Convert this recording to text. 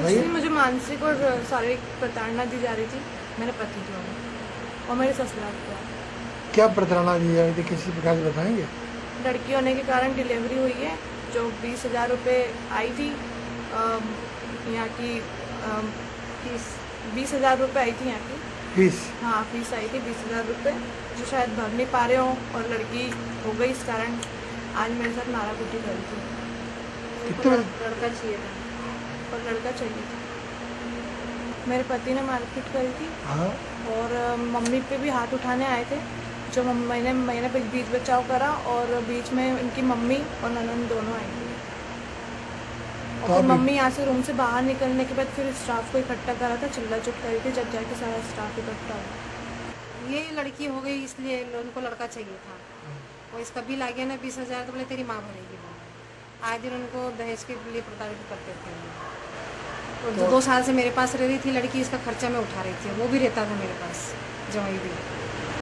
नहीं, मुझे मानसिक और शारीरिक प्रताड़ना दी जा रही थी मेरे पति की ओर और मेरे ससुराल की ओर। क्या प्रताड़ना दी जा रही थी, किसी प्रकार से बताएंगे? लड़की होने के कारण डिलीवरी हुई है, जो 20,000 रुपये आई थी यहाँ की फीस, 20,000 रुपये आई थी यहाँ की फीस। हाँ, फीस आई थी 20,000 रुपये, जो शायद भर नहीं पा रहे हो और लड़की हो गई, इस कारण आज मेरे साथ माराकुटी करी थी। कितने लड़का चाहिए था और लड़का चाहिए था। मेरे पति ने मारपीट करी थी। हाँ। और मम्मी पे भी हाथ उठाने आए थे, जो मैंने बीच बचाव करा और बीच में इनकी मम्मी और ननद दोनों आई थी। और फिर मम्मी यहाँ से रूम से बाहर निकलने के बाद फिर स्टाफ को इकट्ठा करा था, चिल्ला चुप करी थी, जब जाके सारा स्टाफ इकट्ठा हुआ। ये लड़की हो गई इसलिए उनको लड़का चाहिए था, और इसका बिल आ गया ना 20,000, तो बोले तेरी माँ भरेगी। आए दिन उनको दहेज के लिए प्रताड़ित करते थे। और 2 साल से मेरे पास रह रही थी लड़की, इसका खर्चा मैं उठा रही थी, वो भी रहता था मेरे पास, जवाई भी।